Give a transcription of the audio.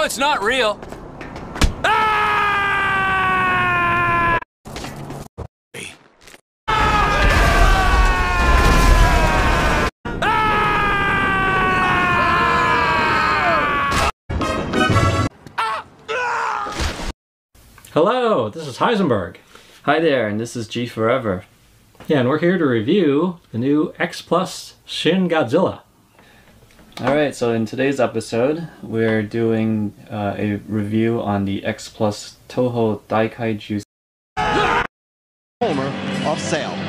know it's not real. Ah! Hello, this is Heisenberg. Hi there, and this is G Forever. Yeah, and we're here to review the new X Plus Shin Godzilla. Alright, so in today's episode, we're doing a review on the X Plus Toho Daikaiju Homer of Sale.